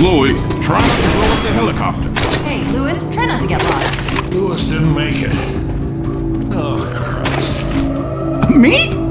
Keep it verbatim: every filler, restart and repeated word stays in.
Louis, try not to blow up the helicopter. Hey, Louis, try not to get lost. Louis didn't make it. Oh, Christ. Me?